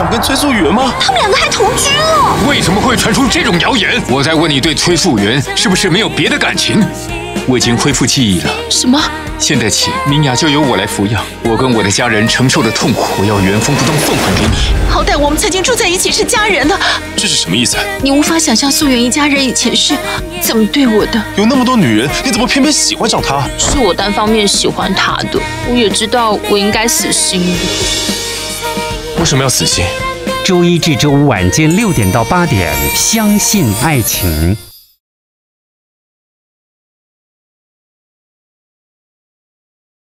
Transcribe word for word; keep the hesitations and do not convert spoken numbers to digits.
阳跟崔素媛吗？ 他们两个还同居了。 为什么会传出这种谣言？我在问你对崔素媛是不是没有别的感情？我已经恢复记忆了。 什么？ 现在起，明雅就由我来抚养。我跟我的家人承受的痛苦，我要原封不动奉还给你。 好歹我们曾经住在一起，是家人的。 这是什么意思？ 你无法想象素媛一家人以前是怎么对我的。 有那么多女人，你怎么偏偏喜欢上她？ 是我单方面喜欢她的。我也知道我应该死心的。 为什么要死心？ 周一至周五晚间六点到八点，相信爱情。